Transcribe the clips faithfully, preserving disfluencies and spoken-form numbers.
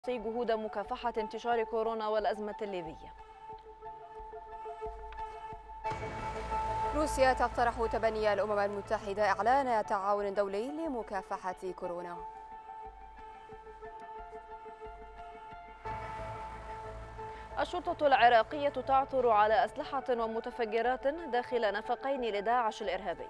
جهود مكافحة انتشار كورونا والأزمة الليبية. روسيا تقترح تبني الأمم المتحدة إعلان تعاون دولي لمكافحة كورونا. الشرطة العراقية تعثر على أسلحة ومتفجرات داخل نفقين لداعش الإرهابي.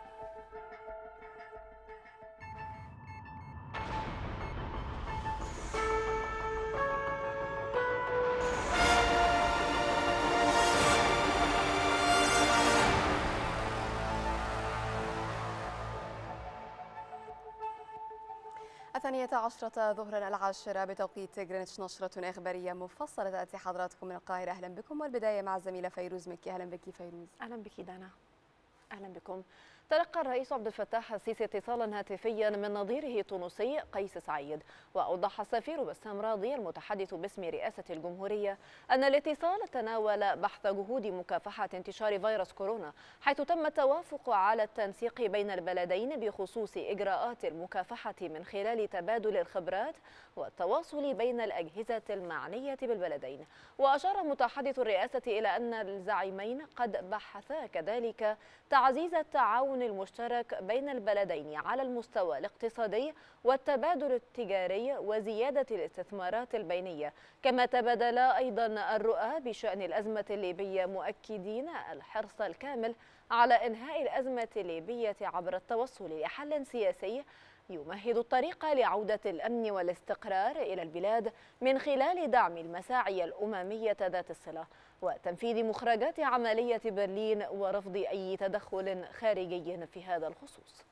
الثانية عشرة ظهرا العاشرة بتوقيت جرينتش، نشرة إخبارية مفصلة تأتي حضراتكم من القاهرة. أهلا بكم، والبداية مع الزميلة فيروز مكي. أهلا بك فيروز. أهلا بك دانا. أهلا بكم. تلقى الرئيس عبد الفتاح السيسي اتصالا هاتفيا من نظيره التونسي قيس سعيد، وأوضح السفير بسام راضي المتحدث باسم رئاسة الجمهورية أن الاتصال تناول بحث جهود مكافحة انتشار فيروس كورونا، حيث تم التوافق على التنسيق بين البلدين بخصوص إجراءات المكافحة من خلال تبادل الخبرات والتواصل بين الأجهزة المعنية بالبلدين. وأشار متحدث الرئاسة إلى أن الزعيمين قد بحثا كذلك تعزيز التعاون المشترك بين البلدين على المستوى الاقتصادي والتبادل التجاري وزيادة الاستثمارات البينية، كما تبادلا أيضا الرؤى بشأن الأزمة الليبية، مؤكدين الحرص الكامل على إنهاء الأزمة الليبية عبر التوصل لحل سياسي يمهد الطريق لعودة الأمن والاستقرار إلى البلاد من خلال دعم المساعي الأممية ذات الصلة وتنفيذ مخرجات عملية برلين ورفض أي تدخل خارجي في هذا الخصوص.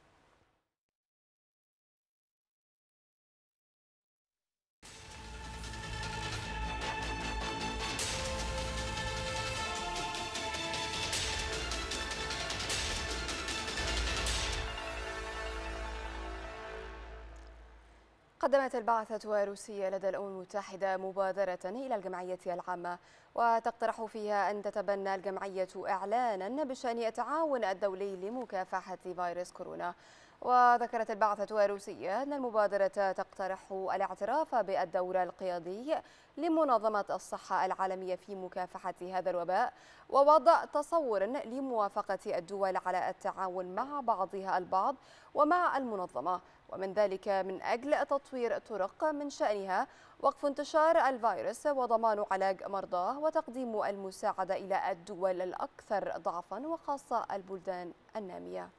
قدمت البعثة الروسية لدى الأمم المتحدة مبادرة إلى الجمعية العامة، وتقترح فيها أن تتبنى الجمعية إعلانا بشأن التعاون الدولي لمكافحة فيروس كورونا. وذكرت البعثة الروسية أن المبادرة تقترح الاعتراف بالدور القيادي لمنظمة الصحة العالمية في مكافحة هذا الوباء، ووضع تصور لموافقة الدول على التعاون مع بعضها البعض ومع المنظمة، ومن ذلك من أجل تطوير طرق من شأنها وقف انتشار الفيروس وضمان علاج مرضاه وتقديم المساعدة إلى الدول الأكثر ضعفا وخاصة البلدان النامية.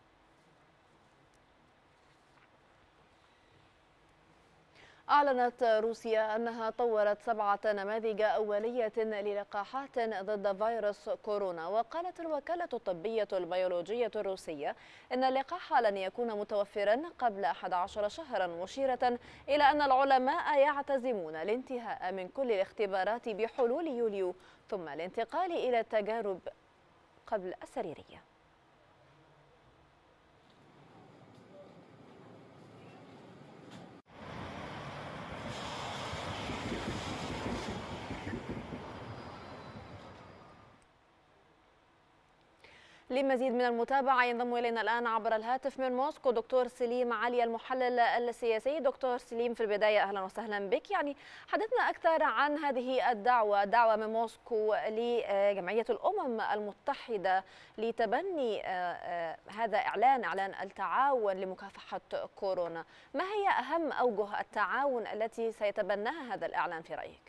أعلنت روسيا أنها طورت سبعة نماذج أولية للقاحات ضد فيروس كورونا. وقالت الوكالة الطبية البيولوجية الروسية إن اللقاح لن يكون متوفرا قبل أحد عشر شهرا، مشيرة إلى أن العلماء يعتزمون الانتهاء من كل الاختبارات بحلول يوليو ثم الانتقال إلى التجارب قبل السريرية. لمزيد من المتابعة ينضم إلينا الآن عبر الهاتف من موسكو دكتور سليم علي المحلل السياسي. دكتور سليم، في البداية أهلا وسهلا بك. يعني حدثنا أكثر عن هذه الدعوة، دعوة من موسكو لجمعية الأمم المتحدة لتبني هذا إعلان إعلان التعاون لمكافحة كورونا. ما هي أهم أوجه التعاون التي سيتبناها هذا الإعلان في رأيك؟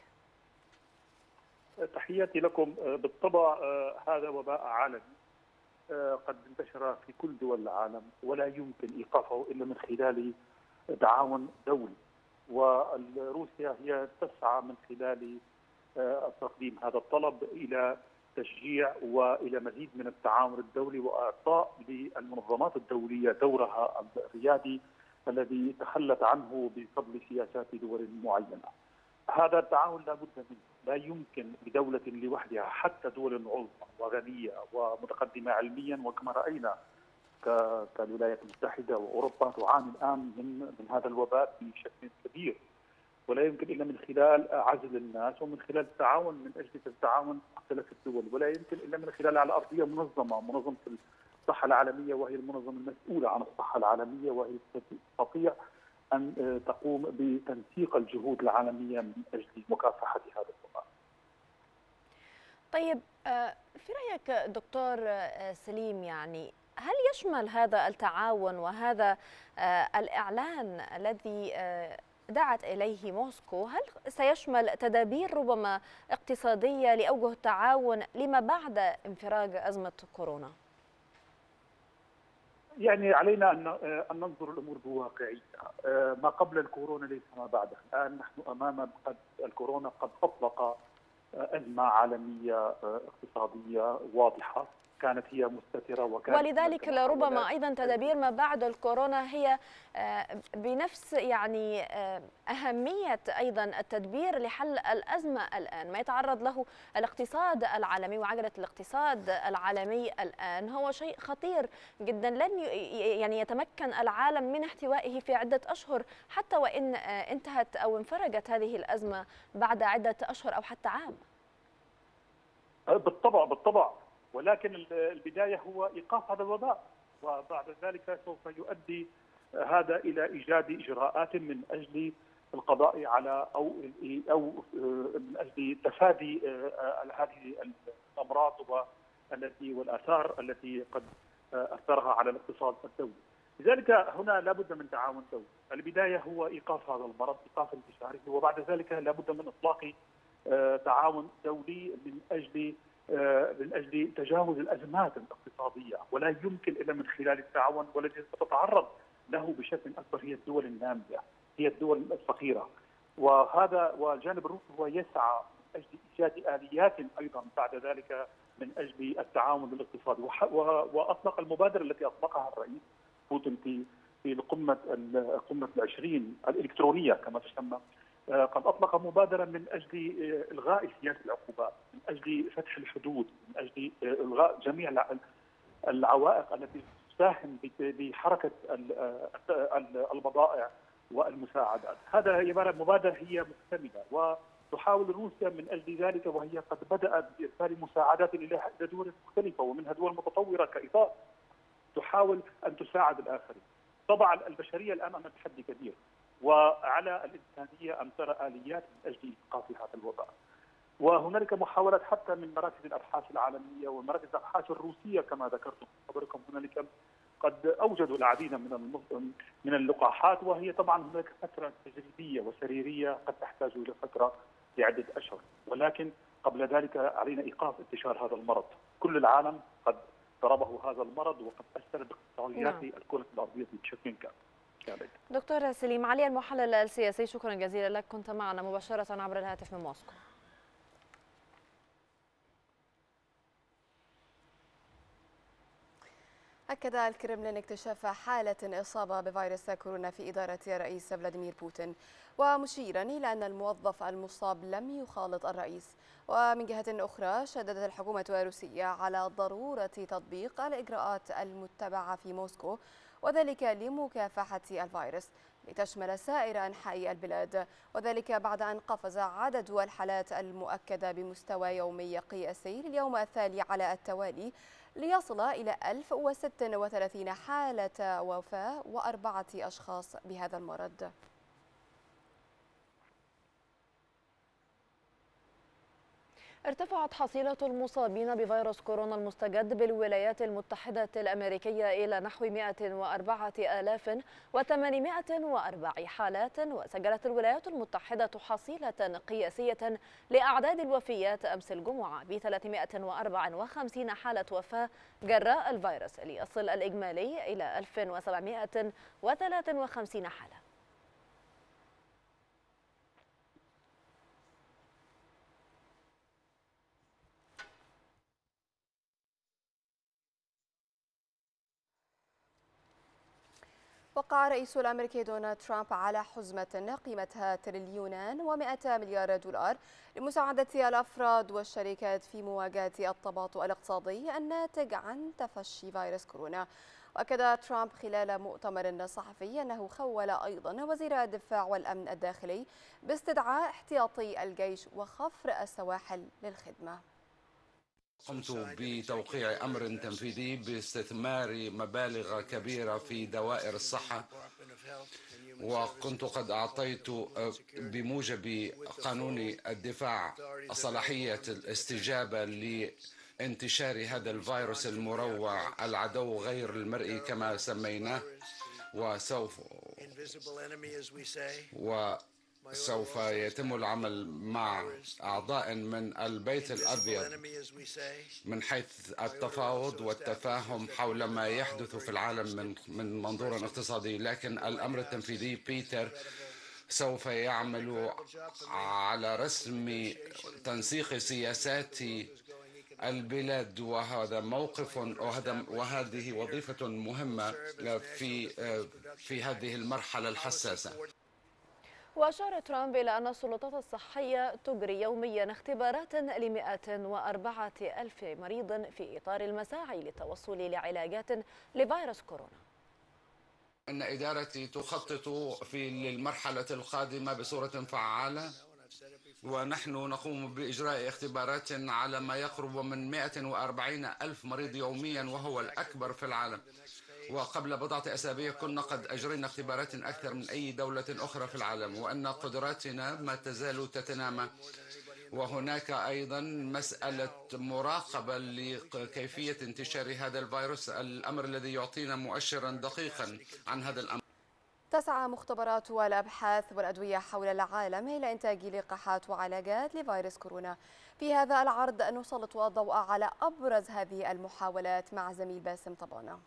تحياتي لكم. بالطبع هذا وباء عالمي قد انتشر في كل دول العالم، ولا يمكن ايقافه الا من خلال تعاون دولي، وروسيا هي تسعى من خلال تقديم هذا الطلب الى تشجيع والى مزيد من التعاون الدولي واعطاء للمنظمات الدوليه دورها الريادي الذي تخلت عنه بفضل سياسات دول معينه. هذا التعاون لا بد منه، لا يمكن لدولة لوحدها، حتى دول عظمى وغنية ومتقدمة علميا وكما رأينا كالولايات المتحدة وأوروبا تعاني الآن من من هذا الوباء بشكل كبير، ولا يمكن إلا من خلال عزل الناس ومن خلال التعاون من أجل التعاون مختلف الدول، ولا يمكن إلا من خلال على أرضية منظمة، منظمة الصحة العالمية وهي المنظمة المسؤولة عن الصحة العالمية، وهي تستطيع أن تقوم بتنسيق الجهود العالمية من أجل مكافحة هذا الوباء. طيب في رأيك دكتور سليم، يعني هل يشمل هذا التعاون وهذا الإعلان الذي دعت إليه موسكو، هل سيشمل تدابير ربما اقتصادية لأوجه التعاون لما بعد انفراج أزمة كورونا؟ يعني علينا أن ننظر الأمور بواقعية. ما قبل الكورونا ليس ما بعدها. الآن نحن أمام قد الكورونا قد أطلق أزمة عالمية اقتصادية واضحة كانت هي مستترة، وكانت ولذلك لربما أيضا تدابير ما بعد الكورونا هي بنفس يعني أهمية أيضا التدبير لحل الأزمة الآن. ما يتعرض له الاقتصاد العالمي وعجلة الاقتصاد العالمي الآن هو شيء خطير جدا، لن يعني يتمكن العالم من احتوائه في عدة أشهر، حتى وإن انتهت أو انفرجت هذه الأزمة بعد عدة أشهر أو حتى عام. بالطبع بالطبع، ولكن البداية هو إيقاف هذا الوباء، وبعد ذلك سوف يؤدي هذا إلى إيجاد إجراءات من أجل القضاء على أو أو من أجل تفادي هذه الأمراض والتي والآثار التي قد أثرها على الاقتصاد الدولي. لذلك هنا لابد من تعاون دولي. البداية هو إيقاف هذا المرض، إيقاف انتشاره، وبعد ذلك لابد من إطلاق تعاون دولي من أجل من أجل تجاوز الأزمات الاقتصادية، ولا يمكن إلا من خلال التعاون، والتي ستتعرض له بشكل أكبر هي الدول النامية، هي الدول الفقيرة. وهذا والجانب الروسي هو يسعى من أجل إيجاد آليات أيضا بعد ذلك من أجل التعاون الاقتصادي، وأطلق المبادرة التي أطلقها الرئيس بوتين في في قمة قمة العشرين الإلكترونية كما تسمى، قد أطلق مبادرة من أجل إلغاء سياسة العقوبات، من أجل فتح الحدود، من أجل إلغاء جميع العوائق التي تساهم بحركة البضائع والمساعدات. هذا مبادرة هي مكتملة، وتحاول روسيا من أجل ذلك، وهي قد بدأت بإرسال مساعدات إلى دول مختلفة ومنها دول متطورة كإيطاليا تحاول أن تساعد الآخرين. طبعا البشرية الآن أمام تحدي كبير، وعلى الإنسانية أن ترى آليات من أجل إيقاف هذا الوباء. وهنالك محاولات حتى من مراكز الأبحاث العالمية ومراكز الأبحاث الروسية كما ذكرتم خبركم، هنالك قد أوجدوا العديد من من اللقاحات، وهي طبعا هناك فترة تجريبية وسريرية قد تحتاج إلى فترة لعدة أشهر، ولكن قبل ذلك علينا إيقاف انتشار هذا المرض. كل العالم قد ضربه هذا المرض وقد أثر باقتصاديات الكرة الأرضية بشكل كامل. دكتور سليم علي المحلل السياسي، شكرا جزيلا لك، كنت معنا مباشرة عبر الهاتف من موسكو. أكد الكرملين اكتشاف حالة إصابة بفيروس كورونا في إدارة الرئيس فلاديمير بوتين، ومشيرا إلى أن الموظف المصاب لم يخالط الرئيس. ومن جهة أخرى شددت الحكومة الروسية على ضرورة تطبيق الإجراءات المتبعة في موسكو، وذلك لمكافحة الفيروس لتشمل سائر أنحاء البلاد، وذلك بعد أن قفز عدد الحالات المؤكدة بمستوى يومي قياسي لليوم الثاني على التوالي ليصل إلى ألف وستة وثلاثين حالة وفاة وأربعة أشخاص بهذا المرض. ارتفعت حصيلة المصابين بفيروس كورونا المستجد بالولايات المتحدة الأمريكية إلى نحو مئة وأربعة آلاف وثمانمئة وأربع حالات، وسجلت الولايات المتحدة حصيلة قياسية لأعداد الوفيات أمس الجمعة ب ثلاثمئة وأربعة وخمسين حالة وفاة جراء الفيروس، ليصل الإجمالي إلى ألف وسبعمئة وثلاثة وخمسين حالة. وقع الرئيس الأمريكي دونالد ترامب على حزمة قيمتها تريليونان ومئة مليار دولار لمساعدة الأفراد والشركات في مواجهة التباطؤ الاقتصادي الناتج عن تفشي فيروس كورونا. وأكد ترامب خلال مؤتمر صحفي أنه خول أيضا وزير الدفاع والأمن الداخلي باستدعاء احتياطي الجيش وخفر السواحل للخدمة. قمت بتوقيع أمر تنفيذي باستثمار مبالغ كبيرة في دوائر الصحة، وكنت قد أعطيت بموجب قانون الدفاع صلاحية الاستجابة لانتشار هذا الفيروس المروع العدو غير المرئي كما سميناه، وسوف وسوف يتم العمل مع أعضاء من البيت الأبيض من حيث التفاوض والتفاهم حول ما يحدث في العالم من من منظور اقتصادي. لكن الأمر التنفيذي بيتر سوف يعمل على رسم تنسيق سياسات البلاد، وهذا موقف وهذه وظيفة مهمة في في هذه المرحلة الحساسة. وأشار ترامب إلى أن السلطات الصحية تجري يوميا اختبارات لمئة وأربعة ألف مريض في إطار المساعي للتوصل لعلاجات لفيروس كورونا. إن إدارتي تخطط في المرحلة القادمة بصورة فعالة، ونحن نقوم بإجراء اختبارات على ما يقرب من مئة وأربعين ألف مريض يوميا، وهو الأكبر في العالم. وقبل بضعة أسابيع كنا قد أجرينا اختبارات أكثر من أي دولة أخرى في العالم، وأن قدراتنا ما تزال تتنامى. وهناك أيضا مسألة مراقبة لكيفية انتشار هذا الفيروس، الأمر الذي يعطينا مؤشرا دقيقا عن هذا الأمر. تسعى مختبرات والأبحاث والأدوية حول العالم إلى إنتاج لقاحات وعلاجات لفيروس كورونا. في هذا العرض نسلط الضوء على أبرز هذه المحاولات مع زميل باسم طبانة.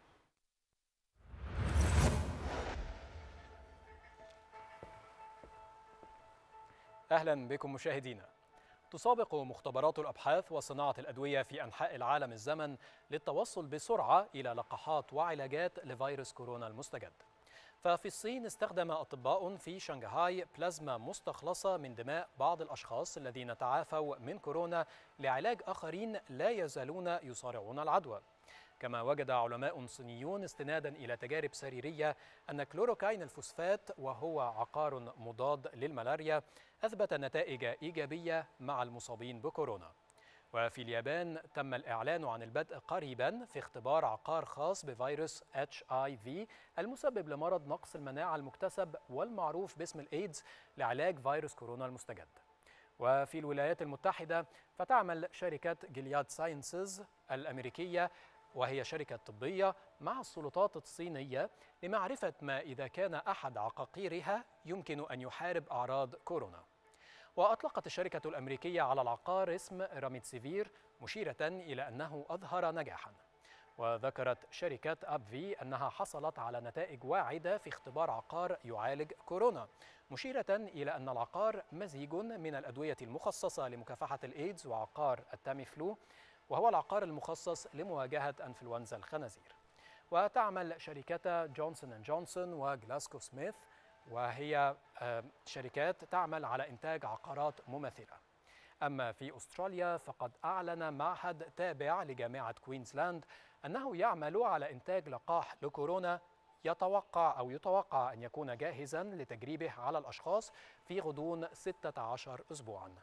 أهلا بكم مشاهدينا. تسابق مختبرات الأبحاث وصناعة الأدوية في أنحاء العالم الزمن للتوصل بسرعة إلى لقاحات وعلاجات لفيروس كورونا المستجد. ففي الصين استخدم أطباء في شنغهاي بلازما مستخلصة من دماء بعض الأشخاص الذين تعافوا من كورونا لعلاج آخرين لا يزالون يصارعون العدوى. كما وجد علماء صينيون استنادا إلى تجارب سريرية أن كلوروكاين الفوسفات وهو عقار مضاد للملاريا أثبت نتائج إيجابية مع المصابين بكورونا. وفي اليابان تم الإعلان عن البدء قريبا في اختبار عقار خاص بفيروس إتش آي في المسبب لمرض نقص المناعة المكتسب والمعروف باسم الإيدز لعلاج فيروس كورونا المستجد. وفي الولايات المتحدة فتعمل شركة جلياد ساينسز الأمريكية، وهي شركة طبية، مع السلطات الصينية لمعرفة ما إذا كان أحد عقاقيرها يمكن أن يحارب أعراض كورونا. وأطلقت الشركة الأمريكية على العقار اسم راميتسيفير مشيرة إلى أنه أظهر نجاحا. وذكرت شركة أبفي أنها حصلت على نتائج واعدة في اختبار عقار يعالج كورونا، مشيرة إلى أن العقار مزيج من الأدوية المخصصة لمكافحة الإيدز وعقار التاميفلو، وهو العقار المخصص لمواجهة أنفلونزا الخنازير. وتعمل شركتا جونسون أند جونسون وجلاسكو سميث، وهي شركات تعمل على إنتاج عقارات مماثلة. أما في أستراليا فقد أعلن معهد تابع لجامعة كوينزلاند أنه يعمل على إنتاج لقاح لكورونا يتوقع أو يتوقع أن يكون جاهزا لتجريبه على الأشخاص في غضون ستة عشر أسبوعا.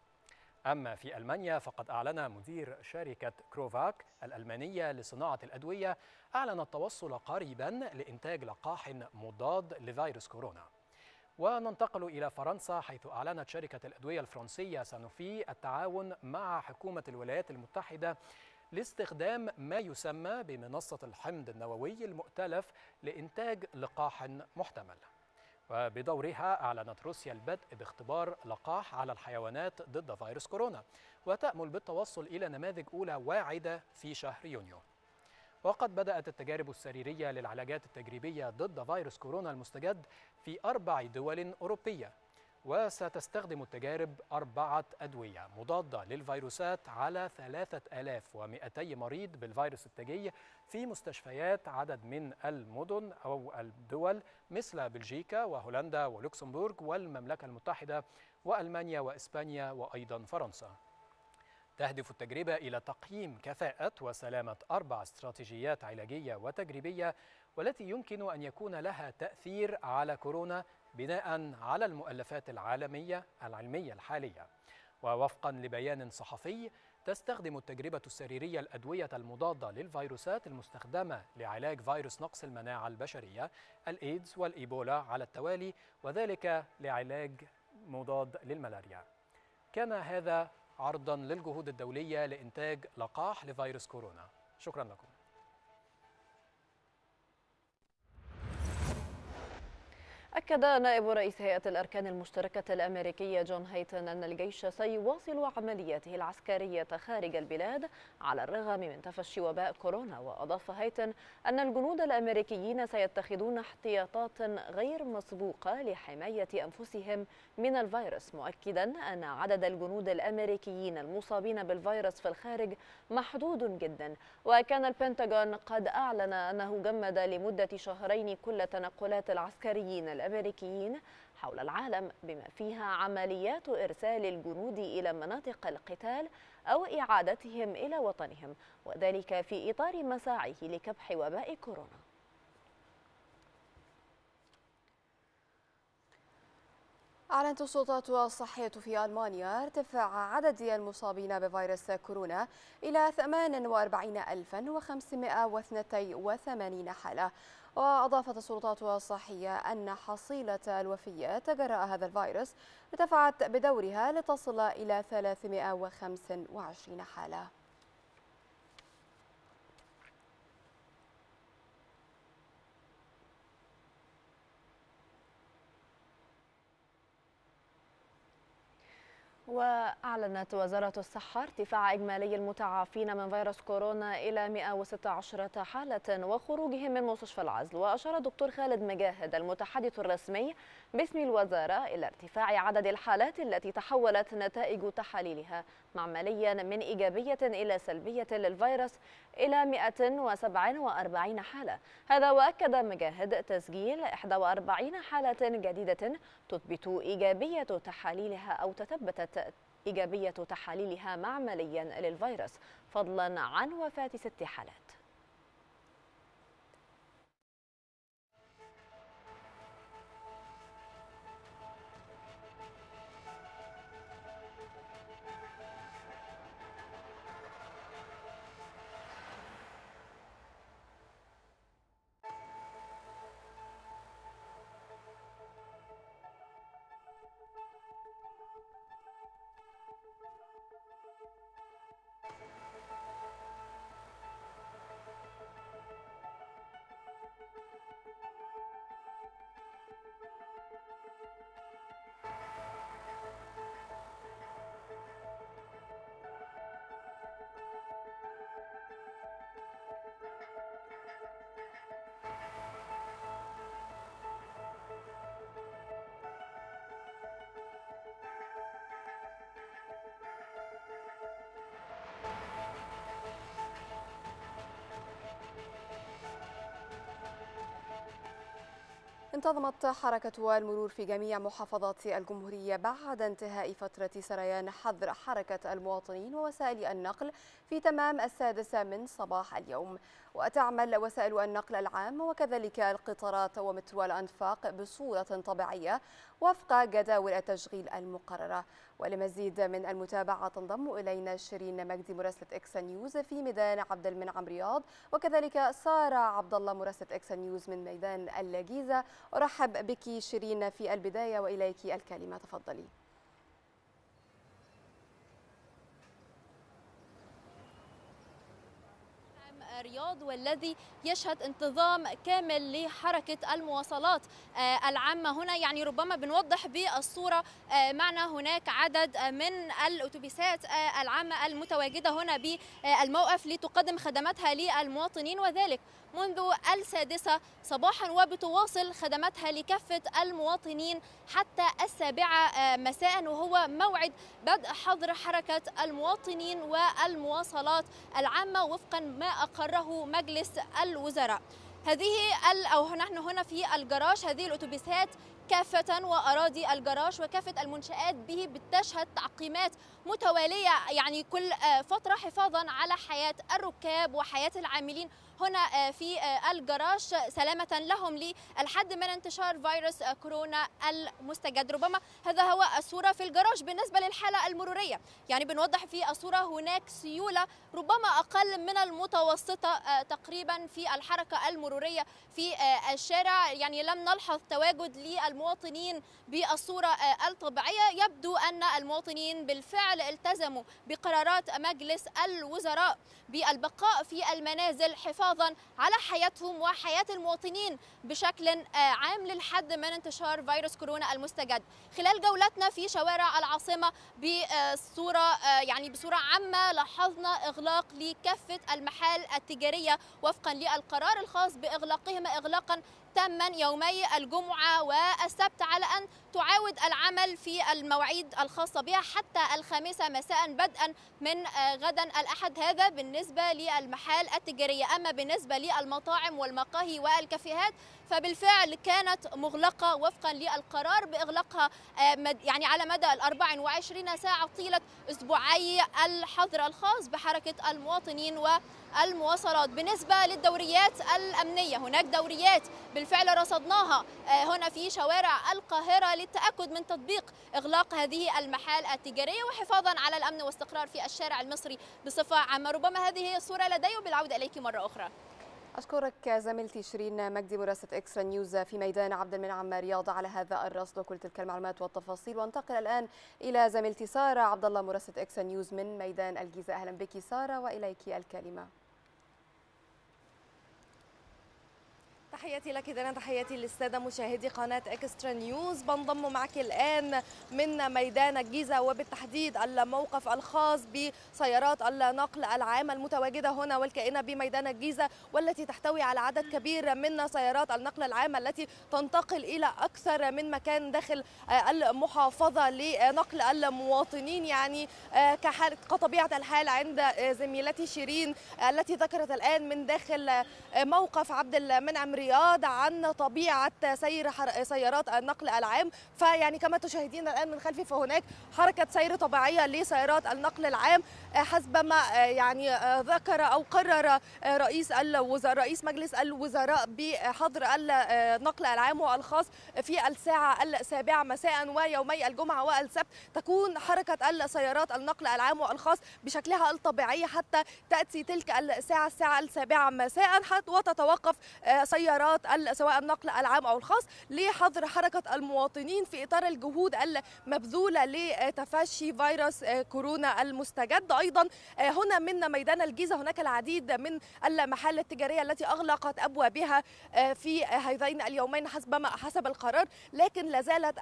أما في ألمانيا فقد أعلن مدير شركة كروفاك الألمانية لصناعة الأدوية أعلن التوصل قريبا لإنتاج لقاح مضاد لفيروس كورونا. وننتقل إلى فرنسا، حيث أعلنت شركة الأدوية الفرنسية سانوفي التعاون مع حكومة الولايات المتحدة لاستخدام ما يسمى بمنصة الحمض النووي المؤتلف لإنتاج لقاح محتمل. وبدورها أعلنت روسيا البدء باختبار لقاح على الحيوانات ضد فيروس كورونا، وتأمل بالتوصل إلى نماذج أولى واعدة في شهر يونيو. وقد بدأت التجارب السريرية للعلاجات التجريبية ضد فيروس كورونا المستجد في أربع دول أوروبية، وستستخدم التجارب أربعة أدوية مضادة للفيروسات على ثلاثة آلاف ومئتي مريض بالفيروس التاجي في مستشفيات عدد من المدن أو الدول مثل بلجيكا وهولندا ولوكسمبورغ والمملكة المتحدة وألمانيا وإسبانيا وأيضا فرنسا. تهدف التجربة إلى تقييم كفاءة وسلامة أربع استراتيجيات علاجية وتجريبية، والتي يمكن أن يكون لها تأثير على كورونا بناء على المؤلفات العالمية العلمية الحالية. ووفقا لبيان صحفي تستخدم التجربة السريرية الأدوية المضادة للفيروسات المستخدمة لعلاج فيروس نقص المناعة البشرية الإيدز والإيبولا على التوالي، وذلك لعلاج مضاد للملاريا. كان هذا عرضا للجهود الدولية لإنتاج لقاح لفيروس كورونا. شكرا لكم. أكد نائب رئيس هيئة الأركان المشتركة الأمريكية جون هايتن أن الجيش سيواصل عملياته العسكرية خارج البلاد على الرغم من تفشي وباء كورونا. وأضاف هايتن أن الجنود الأمريكيين سيتخذون احتياطات غير مسبوقة لحماية أنفسهم من الفيروس، مؤكدا أن عدد الجنود الأمريكيين المصابين بالفيروس في الخارج محدود جدا. وكان البنتاغون قد أعلن أنه جمد لمدة شهرين كل تنقلات العسكريين الأمريكيين حول العالم بما فيها عمليات إرسال الجنود إلى مناطق القتال أو إعادتهم إلى وطنهم، وذلك في إطار مساعيه لكبح وباء كورونا. أعلنت السلطات الصحية في ألمانيا ارتفاع عدد المصابين بفيروس كورونا إلى ثمانية وأربعين ألفا وخمسمائة واثنين وثمانين حالة. وأضافت السلطات الصحية أن حصيلة الوفيات جراء هذا الفيروس ارتفعت بدورها لتصل إلى ثلاثمائة وخمسة وعشرين حالة. وأعلنت وزارة الصحة ارتفاع إجمالي المتعافين من فيروس كورونا إلى مئة وستة عشر حالة وخروجهم من مستشفى العزل. وأشار الدكتور خالد مجاهد المتحدث الرسمي باسم الوزارة إلى ارتفاع عدد الحالات التي تحولت نتائج تحاليلها معمليا من إيجابية إلى سلبية للفيروس إلى مئة وسبعة وأربعين حالة. هذا وأكد مجاهد تسجيل إحدى وأربعين حالة جديدة تثبت إيجابية تحاليلها أو تثبتت إيجابية تحاليلها معمليا للفيروس، فضلا عن وفاة ست حالات. انتظمت حركة المرور في جميع محافظات الجمهورية بعد انتهاء فترة سريان حظر حركة المواطنين ووسائل النقل في تمام السادسة من صباح اليوم. وتعمل وسائل النقل العام وكذلك القطارات ومترو الأنفاق بصورة طبيعية وفق جداول التشغيل المقررة. ولمزيد من المتابعة تنضم إلينا شيرين مجدي مراسلة إكس نيوز في ميدان عبد المنعم رياض، وكذلك سارة عبد الله مراسلة إكس نيوز من ميدان الجيزة. أرحب بك شيرين في البداية وإليك الكلمة، تفضلي. رياض والذي يشهد انتظام كامل لحركة المواصلات العامة هنا، يعني ربما بنوضح بالصورة معنا هناك عدد من الأتوبيسات العامة المتواجدة هنا بالموقف لتقدم خدماتها للمواطنين، وذلك منذ السادسة صباحا، وبتواصل خدماتها لكافة المواطنين حتى السابعة مساء، وهو موعد بدء حظر حركة المواطنين والمواصلات العامة وفقا ما أقره مجلس الوزراء. هذه أو نحن هنا في الجراج، هذه الأتوبيسات كافة وأراضي الجراج وكافة المنشآت به بتشهد تعقيمات متوالية يعني كل فترة حفاظا على حياة الركاب وحياة العاملين هنا في الجراج سلامة لهم للحد من انتشار فيروس كورونا المستجد. ربما هذا هو الصورة في الجراج. بالنسبة للحالة المرورية يعني بنوضح في الصورة هناك سيولة ربما أقل من المتوسطة تقريبا في الحركة المرورية في الشارع، يعني لم نلحظ تواجد للمواطنين بالصورة الطبيعية. يبدو أن المواطنين بالفعل التزموا بقرارات مجلس الوزراء بالبقاء في المنازل حفاظا على حياتهم وحياة المواطنين بشكل عام للحد من انتشار فيروس كورونا المستجد. خلال جولتنا في شوارع العاصمة بصورة يعني بصورة عامة لاحظنا إغلاق لكافة المحال التجارية وفقا للقرار الخاص بإغلاقهما إغلاقا تاما يومي الجمعة والسبت، على أن تعاود العمل في المواعيد الخاصة بها حتى الخامسة مساء بدءا من غدا الأحد. هذا بالنسبة للمحال التجارية. أما بالنسبة للمطاعم والمقاهي والكافيهات فبالفعل كانت مغلقة وفقا للقرار بإغلاقها يعني على مدى الأربع وعشرين ساعة طيلة أسبوعي الحظر الخاص بحركة المواطنين والمواصلات. بالنسبة للدوريات الأمنية هناك دوريات بالفعل رصدناها هنا في شوارع القاهرة للتأكد من تطبيق إغلاق هذه المحال التجارية وحفاظا على الأمن والاستقرار في الشارع المصري بصفة عامة. ربما هذه هي الصورة لدي وبالعودة إليك مرة أخرى. أشكرك زميلتي شيرين مجدي مراسلة إكسترا نيوز في ميدان عبد المنعم رياض على هذا الرصد وكل تلك المعلومات والتفاصيل. وانتقل الآن إلى زميلتي سارة عبد الله مراسلة إكسترا نيوز من ميدان الجيزة. أهلا بك سارة وإليك الكلمة. تحياتي لك دانا، تحياتي للساده مشاهدي قناه اكسترا نيوز. بنضم معك الان من ميدان الجيزه وبالتحديد الموقف الخاص بسيارات النقل العام المتواجده هنا والكائنه بميدان الجيزه، والتي تحتوي على عدد كبير من سيارات النقل العام التي تنتقل الى اكثر من مكان داخل المحافظه لنقل المواطنين. يعني كطبيعه الحال عند زميلتي شيرين التي ذكرت الان من داخل موقف عبد المنعم رياض عن طبيعة سير سيارات النقل العام. فيعني كما تشاهدين الآن من خلفي فهناك حركة سير طبيعية لسيارات النقل العام حسب ما يعني ذكر أو قرر رئيس الوزراء رئيس مجلس الوزراء بحظر النقل العام والخاص في الساعة السابعة مساء ويومي الجمعة والسبت. تكون حركة السيارات النقل العام والخاص بشكلها الطبيعي حتى تأتي تلك الساعة الساعة السابعة مساء وتتوقف سيارات سواء النقل العام أو الخاص لحظر حركة المواطنين في إطار الجهود المبذولة لتفشي فيروس كورونا المستجد. أيضا هنا من ميدان الجيزة هناك العديد من المحال التجارية التي أغلقت أبوابها في هذين اليومين حسب ما حسب القرار، لكن لا زالت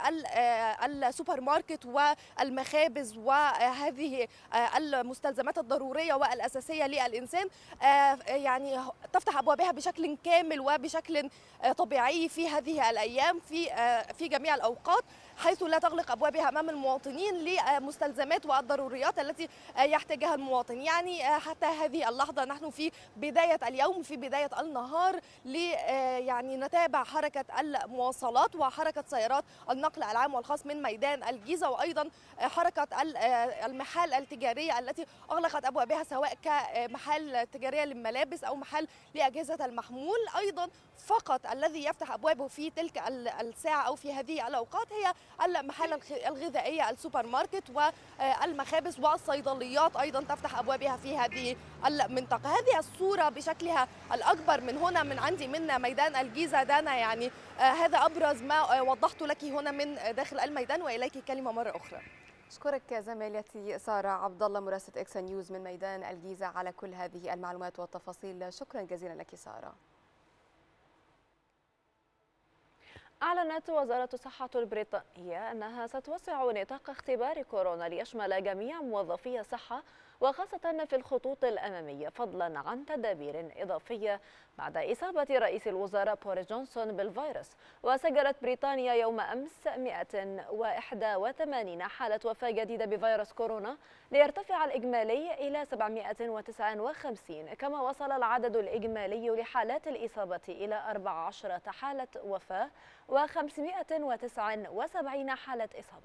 السوبر ماركت والمخابز وهذه المستلزمات الضرورية والأساسية للإنسان يعني تفتح أبوابها بشكل كامل وبشكل طبيعي في هذه الأيام في في جميع الأوقات، حيث لا تغلق أبوابها أمام المواطنين لمستلزمات والضروريات التي يحتاجها المواطن. يعني حتى هذه اللحظة نحن في بداية اليوم في بداية النهار لي يعني نتابع حركة المواصلات وحركة سيارات النقل العام والخاص من ميدان الجيزة، وأيضا حركة المحال التجارية التي أغلقت أبوابها سواء كمحال تجارية للملابس أو محل لأجهزة المحمول. أيضا فقط الذي يفتح أبوابه في تلك الساعة أو في هذه الأوقات هي المحال الغذائية السوبر ماركت والمخابز والصيدليات أيضا تفتح أبوابها في هذه المنطقة. هذه الصورة بشكلها الأكبر من هنا من عندي من ميدان الجيزة دانا. يعني هذا أبرز ما وضحت لك هنا من داخل الميدان، وإليك كلمة مرة أخرى. أشكرك زميلتي سارة عبد الله مراسلة إكسترا نيوز من ميدان الجيزة على كل هذه المعلومات والتفاصيل. شكرا جزيلا لك سارة. أعلنت وزارة الصحة البريطانية أنها ستوسع نطاق اختبار كورونا ليشمل جميع موظفي الصحة وخاصة في الخطوط الأمامية، فضلا عن تدابير إضافية بعد إصابة رئيس الوزراء بوريس جونسون بالفيروس. وسجلت بريطانيا يوم أمس مئة وواحد وثمانين حالة وفاة جديدة بفيروس كورونا ليرتفع الإجمالي إلى سبعمئة وتسعة وخمسين، كما وصل العدد الإجمالي لحالات الإصابة إلى أربع عشرة حالة وفاة وخمسمئة وتسعة وسبعين حالة إصابة.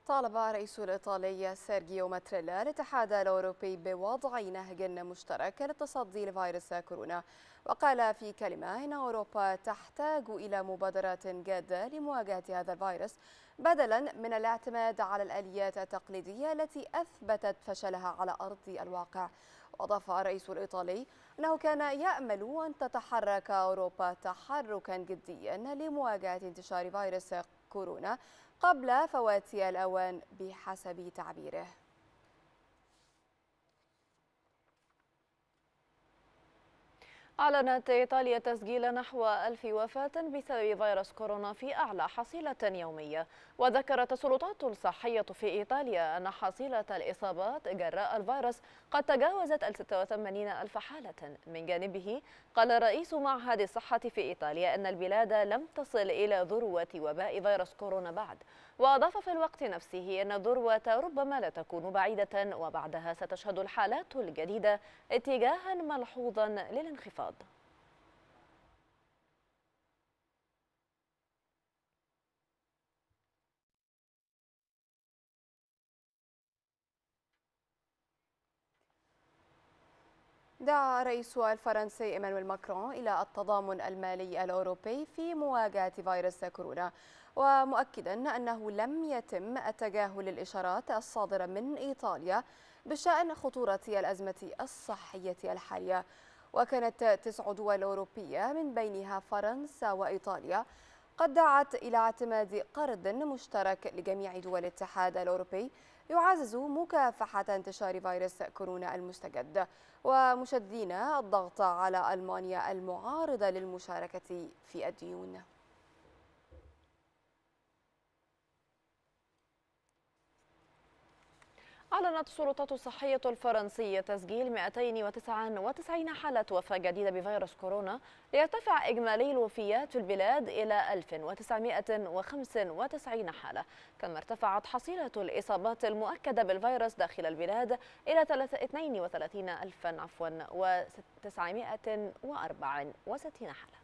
طالب الرئيس الإيطالي سيرجيو ماتريلا الاتحاد الأوروبي بوضع نهج مشترك للتصدي لفيروس كورونا، وقال في كلمة إن أوروبا تحتاج إلى مبادرات جادة لمواجهة هذا الفيروس بدلا من الاعتماد على الآليات التقليدية التي أثبتت فشلها على أرض الواقع. وأضاف الرئيس الإيطالي أنه كان يأمل أن تتحرك أوروبا تحركا جديا لمواجهة انتشار فيروس كورونا قبل فوات الأوان بحسب تعبيره. أعلنت إيطاليا تسجيل نحو ألف وفاة بسبب فيروس كورونا في أعلى حصيلة يومية. وذكرت السلطات الصحية في إيطاليا أن حصيلة الإصابات جراء الفيروس قد تجاوزت ستة وثمانين ألف حالة. من جانبه قال رئيس معهد الصحة في إيطاليا أن البلاد لم تصل إلى ذروة وباء فيروس كورونا بعد، وأضاف في الوقت نفسه أن الذروة ربما لا تكون بعيدة وبعدها ستشهد الحالات الجديدة اتجاها ملحوظا للانخفاض. دعا الرئيس الفرنسي إيمانويل ماكرون إلى التضامن المالي الأوروبي في مواجهة فيروس كورونا، ومؤكدا أنه لم يتم التجاهل الإشارات الصادرة من إيطاليا بشأن خطورة الأزمة الصحية الحالية. وكانت تسع دول أوروبية من بينها فرنسا وإيطاليا قد دعت إلى اعتماد قرض مشترك لجميع دول الاتحاد الأوروبي يعزز مكافحة انتشار فيروس كورونا المستجد، ومشددين الضغط على ألمانيا المعارضة للمشاركة في الديون. أعلنت السلطات الصحية الفرنسية تسجيل مئتين وتسعة وتسعين حالة وفاة جديدة بفيروس كورونا، ليرتفع إجمالي الوفيات في البلاد إلى ألف وتسعمئة وخمسة وتسعين حالة. كما ارتفعت حصيلة الإصابات المؤكدة بالفيروس داخل البلاد إلى اثنين وثلاثين ألفا عفوا وتسعمئة وأربعة وستين حالة.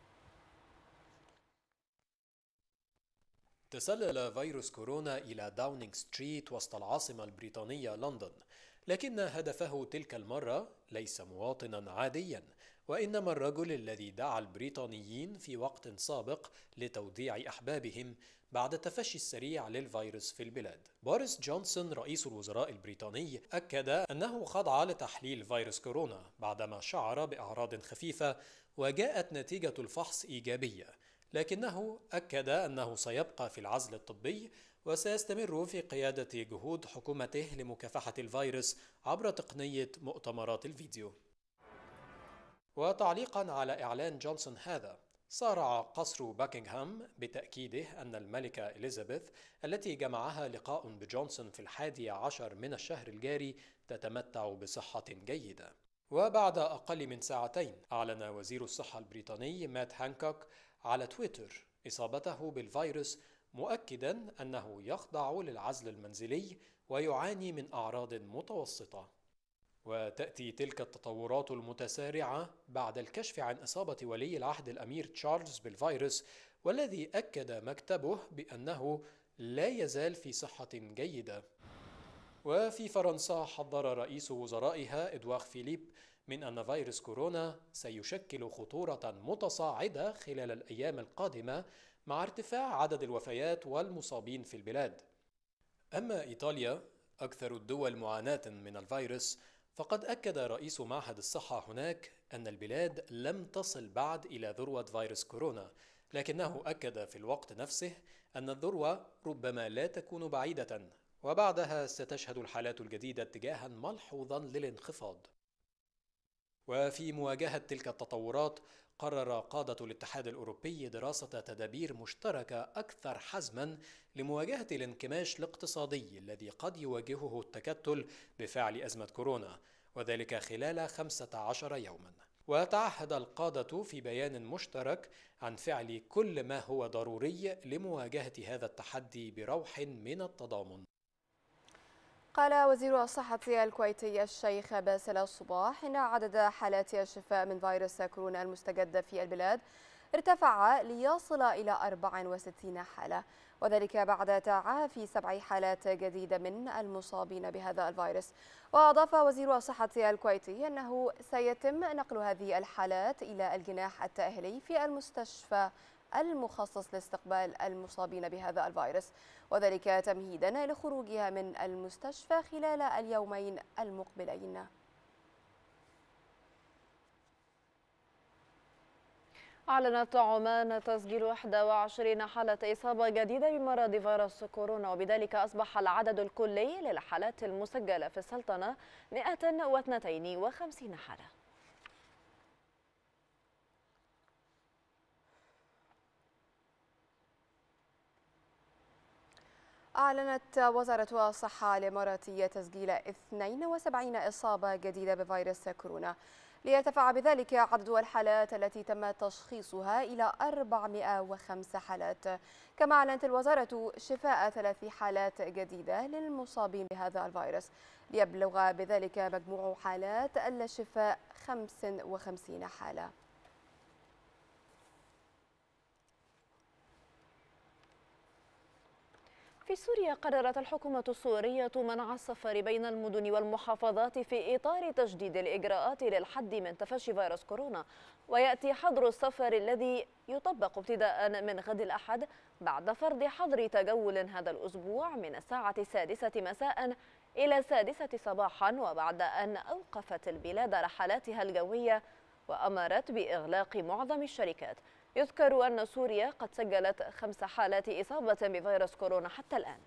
تسلل فيروس كورونا إلى داونينغ ستريت وسط العاصمة البريطانية لندن، لكن هدفه تلك المرة ليس مواطنا عاديا، وإنما الرجل الذي دعا البريطانيين في وقت سابق لتوديع أحبابهم بعد التفشي السريع للفيروس في البلاد. بوريس جونسون رئيس الوزراء البريطاني أكد أنه خضع لتحليل فيروس كورونا بعدما شعر بأعراض خفيفة وجاءت نتيجة الفحص إيجابية، لكنه أكد أنه سيبقى في العزل الطبي وسيستمر في قيادة جهود حكومته لمكافحة الفيروس عبر تقنية مؤتمرات الفيديو. وتعليقا على إعلان جونسون هذا، صارع قصر باكنغهام بتأكيده أن الملكة إليزابيث التي جمعها لقاء بجونسون في الحادي عشر من الشهر الجاري تتمتع بصحة جيدة. وبعد أقل من ساعتين أعلن وزير الصحة البريطاني مات هانكوك على تويتر إصابته بالفيروس، مؤكدا أنه يخضع للعزل المنزلي ويعاني من أعراض متوسطة. وتأتي تلك التطورات المتسارعة بعد الكشف عن إصابة ولي العهد الأمير تشارلز بالفيروس، والذي أكد مكتبه بأنه لا يزال في صحة جيدة. وفي فرنسا حذر رئيس وزرائها إدوار فيليب من أن فيروس كورونا سيشكل خطورة متصاعدة خلال الأيام القادمة مع ارتفاع عدد الوفيات والمصابين في البلاد. أما إيطاليا أكثر الدول معاناة من الفيروس، فقد أكد رئيس معهد الصحة هناك أن البلاد لم تصل بعد إلى ذروة فيروس كورونا، لكنه أكد في الوقت نفسه أن الذروة ربما لا تكون بعيدة، وبعدها ستشهد الحالات الجديدة اتجاها ملحوظا للانخفاض. وفي مواجهة تلك التطورات، قرر قادة الاتحاد الأوروبي دراسة تدابير مشتركة أكثر حزما لمواجهة الانكماش الاقتصادي الذي قد يواجهه التكتل بفعل أزمة كورونا، وذلك خلال خمسة عشر يوما. وتعهد القادة في بيان مشترك عن فعل كل ما هو ضروري لمواجهة هذا التحدي بروح من التضامن. قال وزير الصحة الكويتي الشيخ باسل الصباح إن عدد حالات الشفاء من فيروس كورونا المستجد في البلاد ارتفع ليصل إلى أربع وستين حالة، وذلك بعد تعافي سبع حالات جديدة من المصابين بهذا الفيروس. وأضاف وزير الصحة الكويتي أنه سيتم نقل هذه الحالات إلى الجناح التأهيلي في المستشفى المخصص لاستقبال المصابين بهذا الفيروس، وذلك تمهيدا لخروجها من المستشفى خلال اليومين المقبلين. أعلنت عمان تسجيل واحد وعشرين حالة إصابة جديدة بمرض فيروس كورونا، وبذلك أصبح العدد الكلي للحالات المسجلة في السلطنة مئة واثنين وخمسين حالة. أعلنت وزارة الصحة الإماراتية تسجيل اثنين وسبعين إصابة جديدة بفيروس كورونا، ليرتفع بذلك عدد الحالات التي تم تشخيصها إلى أربعمئة وخمس حالات. كما أعلنت الوزارة شفاء ثلاث حالات جديدة للمصابين بهذا الفيروس، ليبلغ بذلك مجموع حالات الشفاء خمس وخمسين حالة. في سوريا قررت الحكومة السورية منع السفر بين المدن والمحافظات في إطار تجديد الإجراءات للحد من تفشي فيروس كورونا، ويأتي حظر السفر الذي يطبق ابتداء من غد الأحد بعد فرض حظر تجول هذا الأسبوع من الساعة السادسة مساء إلى السادسة صباحا، وبعد أن أوقفت البلاد رحلاتها الجوية وأمرت بإغلاق معظم الشركات. يذكر أن سوريا قد سجلت خمس حالات إصابة بفيروس كورونا حتى الآن.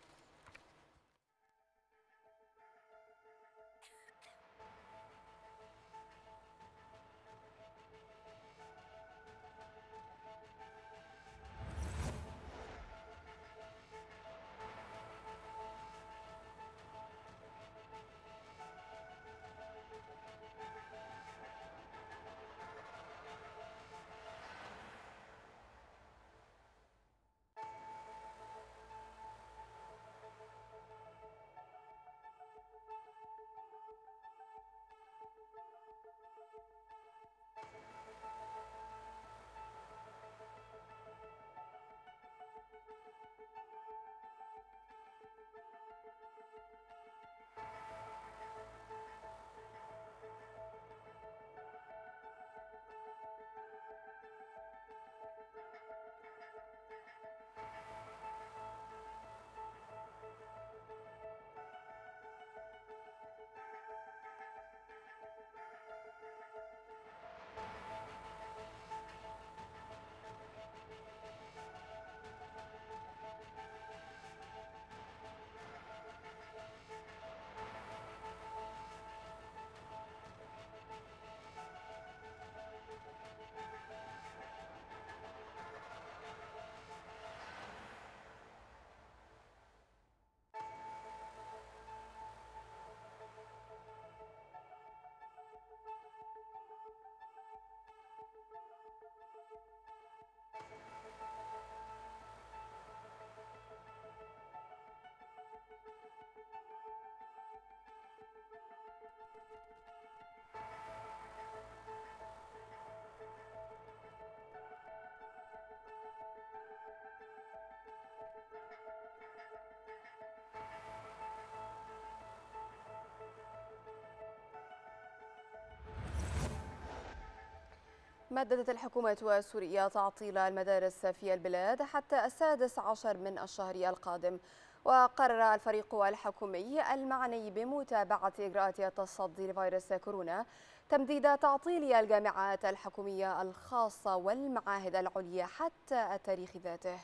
مددت الحكومة السورية تعطيل المدارس في البلاد حتى السادس عشر من الشهر القادم. وقرر الفريق الحكومي المعني بمتابعة إجراءات التصدي لفيروس كورونا تمديد تعطيل الجامعات الحكومية الخاصة والمعاهد العليا حتى التاريخ ذاته.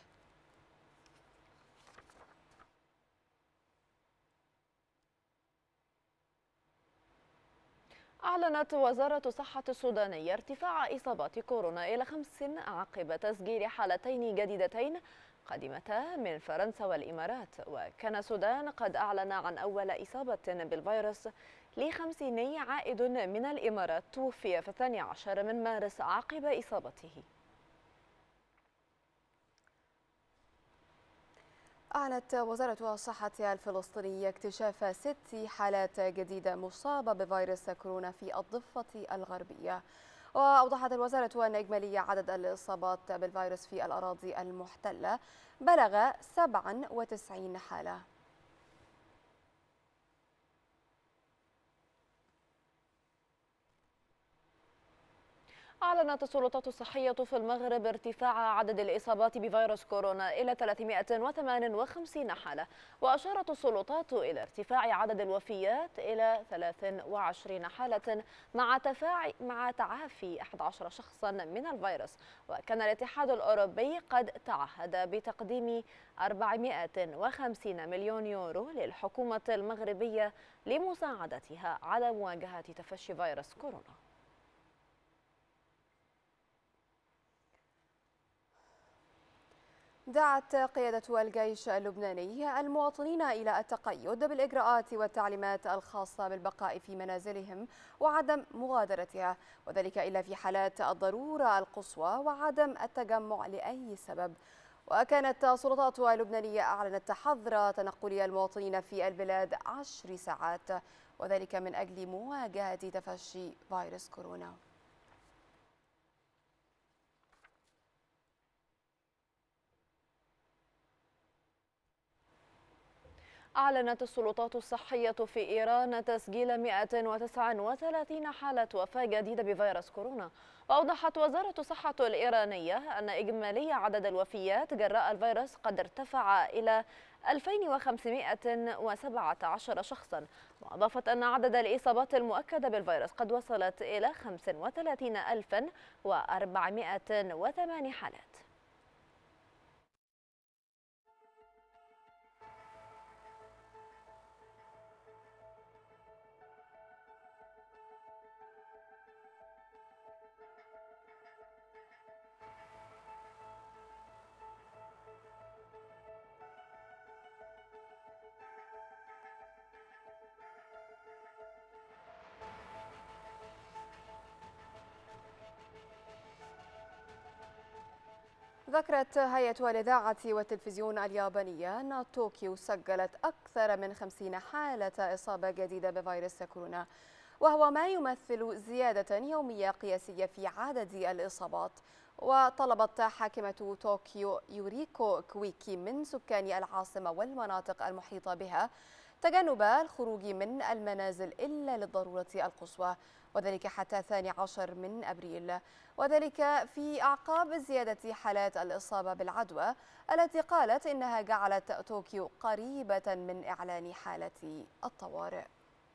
أعلنت وزارة الصحة السودانية ارتفاع إصابات كورونا إلى خمس عقب تسجيل حالتين جديدتين قادمتا من فرنسا والإمارات. وكان السودان قد أعلن عن أول إصابة بالفيروس لخمسيني عائد من الإمارات توفي في الثاني عشر من مارس عقب إصابته. أعلنت وزارة الصحة الفلسطينية اكتشاف ست حالات جديدة مصابة بفيروس كورونا في الضفة الغربية. وأوضحت الوزارة أن إجمالي عدد الإصابات بالفيروس في الأراضي المحتلة بلغ سبعة وتسعين حالة. أعلنت السلطات الصحية في المغرب ارتفاع عدد الإصابات بفيروس كورونا إلى ثلاثمائة وثمانية وخمسين حالة، وأشارت السلطات إلى ارتفاع عدد الوفيات إلى ثلاث وعشرين حالة مع تفاعي مع تعافي أحد عشر شخصا من الفيروس. وكان الاتحاد الأوروبي قد تعهد بتقديم أربعمائة وخمسين مليون يورو للحكومة المغربية لمساعدتها على مواجهة تفشي فيروس كورونا. دعت قيادة الجيش اللبناني المواطنين إلى التقيد بالإجراءات والتعليمات الخاصة بالبقاء في منازلهم وعدم مغادرتها، وذلك إلا في حالات الضرورة القصوى وعدم التجمع لأي سبب. وكانت السلطات اللبنانية أعلنت حظر تنقل المواطنين في البلاد عشر ساعات، وذلك من أجل مواجهة تفشي فيروس كورونا. أعلنت السلطات الصحية في إيران تسجيل مئة وتسعة وثلاثين حالة وفاة جديدة بفيروس كورونا. وأوضحت وزارة الصحة الإيرانية أن إجمالي عدد الوفيات جراء الفيروس قد ارتفع إلى ألفين وخمسمائة وسبعة عشر شخصا، وأضافت أن عدد الإصابات المؤكدة بالفيروس قد وصلت إلى خمسة وثلاثين ألفا وأربعمائة وثمانية حالات. ذكرت هيئة الإذاعة والتلفزيون اليابانية أن طوكيو سجلت أكثر من خمسين حالة إصابة جديدة بفيروس كورونا، وهو ما يمثل زيادة يومية قياسية في عدد الإصابات. وطلبت حاكمة طوكيو يوريكو كويكي من سكان العاصمة والمناطق المحيطة بها تجنب الخروج من المنازل إلا للضرورة القصوى، وذلك حتى الثاني عشر من أبريل، وذلك في أعقاب زيادة حالات الإصابة بالعدوى التي قالت إنها جعلت طوكيو قريبة من إعلان حالة الطوارئ.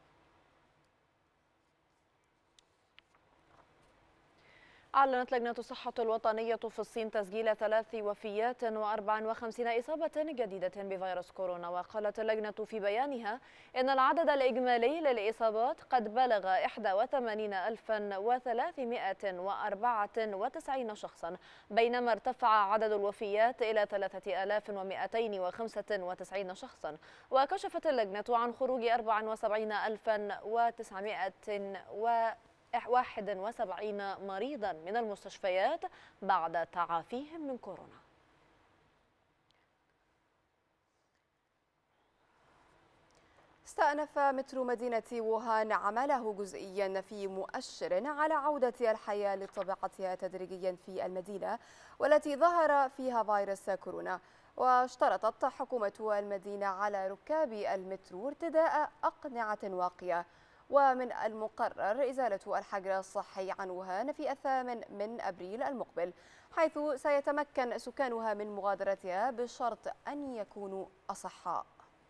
أعلنت لجنة الصحة الوطنية في الصين تسجيل ثلاث وفيات وأربع وخمسين إصابة جديدة بفيروس كورونا. وقالت اللجنة في بيانها إن العدد الإجمالي للإصابات قد بلغ واحد وثمانين ألفا وثلاثمائة وأربعة وتسعين شخصا، بينما ارتفع عدد الوفيات إلى ثلاثة آلاف ومئتين وخمسة وتسعين شخصا. وكشفت اللجنة عن خروج أربعة وسبعين ألفا وتسعمائة وواحد وسبعين مريضا من المستشفيات بعد تعافيهم من كورونا. استأنف مترو مدينة ووهان عمله جزئيا في مؤشر على عودة الحياة لطبيعتها تدريجيا في المدينة والتي ظهر فيها فيروس كورونا. واشترطت حكومة المدينة على ركاب المترو ارتداء أقنعة واقية. ومن المقرر إزالة الحجر الصحي عن ووهان في الثامن من أبريل المقبل، حيث سيتمكن سكانها من مغادرتها بشرط أن يكونوا أصحاء.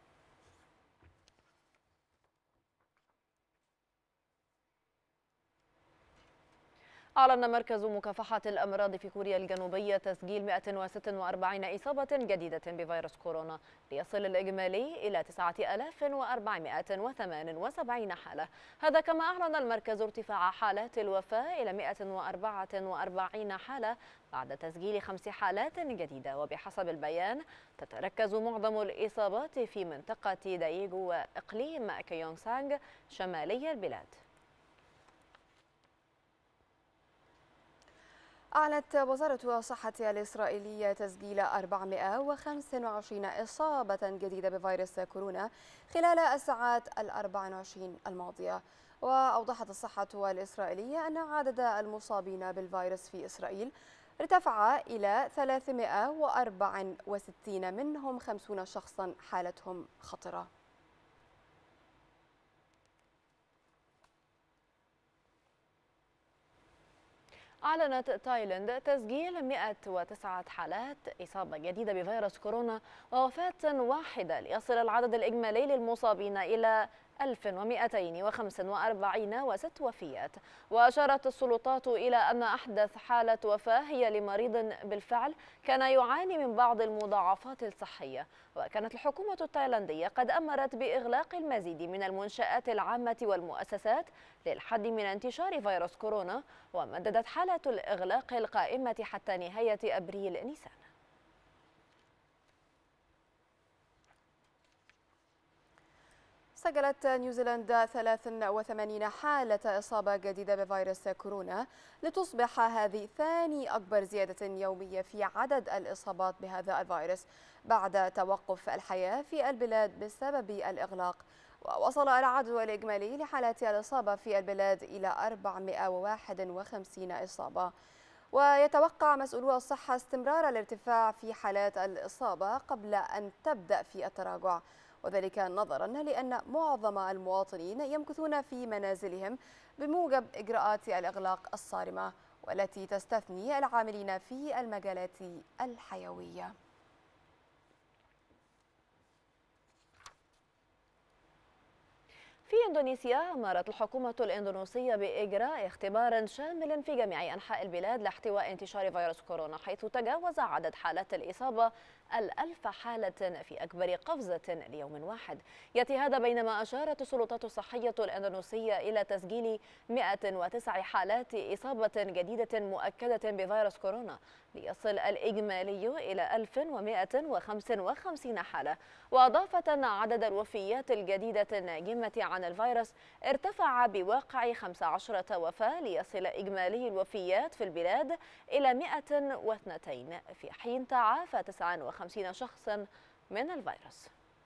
أعلن مركز مكافحة الأمراض في كوريا الجنوبية تسجيل مئة وستة وأربعين إصابة جديدة بفيروس كورونا، ليصل الإجمالي إلى تسعة آلاف وأربعمائة وثمانية وسبعين حالة. هذا كما أعلن المركز ارتفاع حالات الوفاة إلى مئة وأربعة وأربعين حالة بعد تسجيل خمس حالات جديدة. وبحسب البيان تتركز معظم الإصابات في منطقة داييغو وإقليم كيونغسانغ شمالي البلاد. أعلنت وزارة الصحة الإسرائيلية تسجيل أربعمائة وخمسة وعشرين إصابة جديدة بفيروس كورونا خلال الساعات الأربع وعشرين الماضية. وأوضحت الصحة الإسرائيلية أن عدد المصابين بالفيروس في إسرائيل ارتفع إلى ثلاثمائة وأربعة وستين، منهم خمسون شخصا حالتهم خطرة. أعلنت تايلاند تسجيل مئة وتسعة حالات إصابة جديدة بفيروس كورونا ووفاة واحدة، ليصل العدد الإجمالي للمصابين إلى ألف ومئتين وخمسة وأربعين وست وفيات. وأشارت السلطات إلى أن أحدث حالة وفاة هي لمريض بالفعل كان يعاني من بعض المضاعفات الصحية. وكانت الحكومة التايلاندية قد أمرت بإغلاق المزيد من المنشآت العامة والمؤسسات للحد من انتشار فيروس كورونا، ومددت حالة الإغلاق القائمة حتى نهاية أبريل نيسان. سجلت نيوزيلندا ثلاث وثمانين حالة إصابة جديدة بفيروس كورونا، لتصبح هذه ثاني أكبر زيادة يومية في عدد الإصابات بهذا الفيروس بعد توقف الحياة في البلاد بسبب الإغلاق. ووصل العدد الإجمالي لحالات الإصابة في البلاد إلى أربعمائة وواحد وخمسين إصابة. ويتوقع مسؤولو الصحة استمرار الارتفاع في حالات الإصابة قبل أن تبدأ في التراجع، وذلك نظرا لأن معظم المواطنين يمكثون في منازلهم بموجب إجراءات الإغلاق الصارمة، والتي تستثني العاملين في المجالات الحيوية. في إندونيسيا أمرت الحكومة الإندونيسية بإجراء اختبار شامل في جميع أنحاء البلاد لاحتواء انتشار فيروس كورونا، حيث تجاوز عدد حالات الإصابة الألف حالة في أكبر قفزة ليوم واحد. يأتي هذا بينما أشارت السلطات الصحية الإندونيسية إلى تسجيل مئة وتسع حالات إصابة جديدة مؤكدة بفيروس كورونا، ليصل الإجمالي إلى ألف ومئة وخمسة وخمسين حالة. وأضافت أن عدد الوفيات الجديدة الناجمة عن الفيروس ارتفع بواقع خمسة عشر وفاة، ليصل إجمالي الوفيات في البلاد إلى مئة واثنين، في حين تعافى تسعة وخمسين شخصا من الفيروس.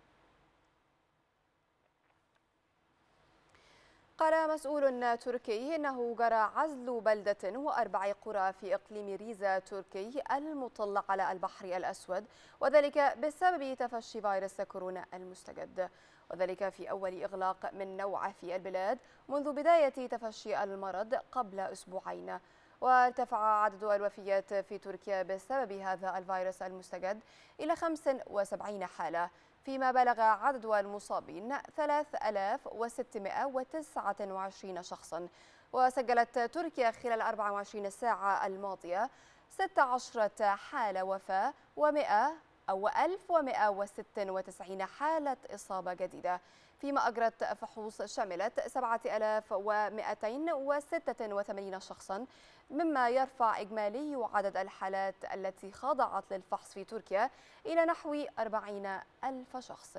قال مسؤول تركي إنه جرى عزل بلدة وأربع قرى في إقليم ريزا تركي المطل على البحر الأسود، وذلك بسبب تفشي فيروس كورونا المستجد، وذلك في أول إغلاق من نوعه في البلاد منذ بداية تفشي المرض قبل أسبوعين. وارتفع عدد الوفيات في تركيا بسبب هذا الفيروس المستجد إلى خمس وسبعين حالة، فيما بلغ عدد المصابين ثلاثة آلاف وستمائة وتسعة وعشرين شخصا. وسجلت تركيا خلال أربع وعشرين ساعة الماضية ستة عشر حالة وفاة ومئة أو ألف ومئة وستة وتسعين حالة إصابة جديدة، فيما أجرت فحوص شملت سبعة آلاف ومئتين وستة وثمانين شخصا، مما يرفع إجمالي عدد الحالات التي خضعت للفحص في تركيا إلى نحو أربعين ألف شخص.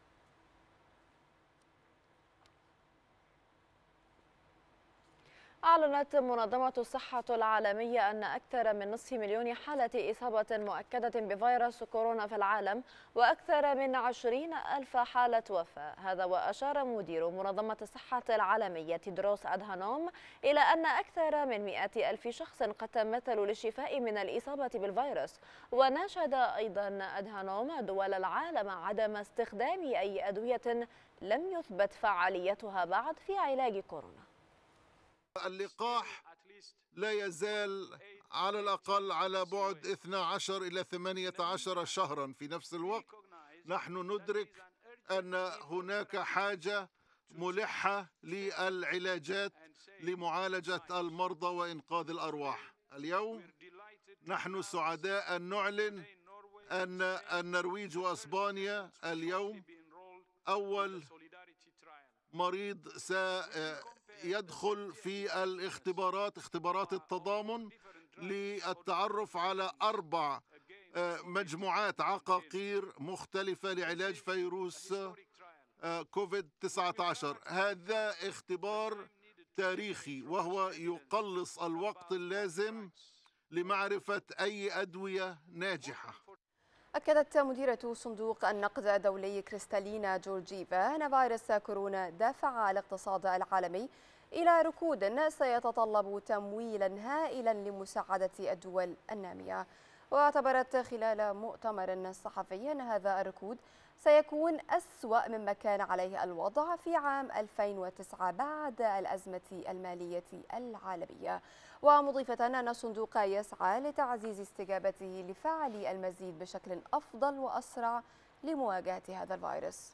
أعلنت منظمة الصحة العالمية أن أكثر من نصف مليون حالة إصابة مؤكدة بفيروس كورونا في العالم، وأكثر من عشرين ألف حالة وفاة. هذا وأشار مدير منظمة الصحة العالمية تيدروس أدهانوم إلى أن أكثر من مئة ألف شخص قد تمثلوا للشفاء من الإصابة بالفيروس. وناشد أيضا أدهانوم دول العالم عدم استخدام أي أدوية لم يثبت فعاليتها بعد في علاج كورونا. اللقاح لا يزال على الأقل على بعد اثني عشر إلى ثمانية عشر شهرا. في نفس الوقت نحن ندرك أن هناك حاجة ملحة للعلاجات لمعالجة المرضى وإنقاذ الأرواح. اليوم نحن سعداء أن نعلن أن النرويج وأسبانيا اليوم أول مريض سيدخل في الاختبارات اختبارات التضامن للتعرف على أربع مجموعات عقاقير مختلفة لعلاج فيروس كوفيد تسعة عشر. هذا اختبار تاريخي وهو يقلص الوقت اللازم لمعرفة أي أدوية ناجحة. أكدت مديرة صندوق النقد الدولي كريستالينا جورجيفا أن فيروس كورونا دفع الاقتصاد العالمي إلى ركود سيتطلب تمويلا هائلا لمساعدة الدول النامية. واعتبرت خلال مؤتمر صحفي أن هذا الركود سيكون أسوأ مما كان عليه الوضع في عام ألفين وتسعة بعد الأزمة المالية العالمية، ومضيفة أن الصندوق يسعى لتعزيز استجابته لفعل المزيد بشكل أفضل وأسرع لمواجهة هذا الفيروس.